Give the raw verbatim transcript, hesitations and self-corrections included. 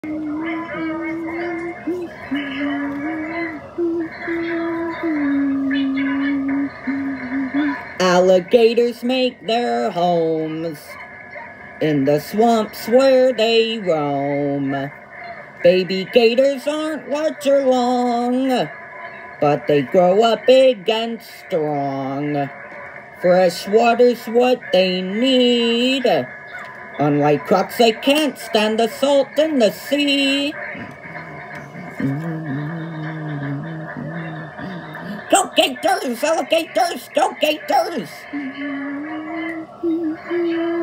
Alligators make their homes in the swamps where they roam. Baby gators aren't large or long, but they grow up big and strong. Fresh water's what they need. Unlike crocs, they can't stand the salt in the sea. Go gators, alligators, go gators!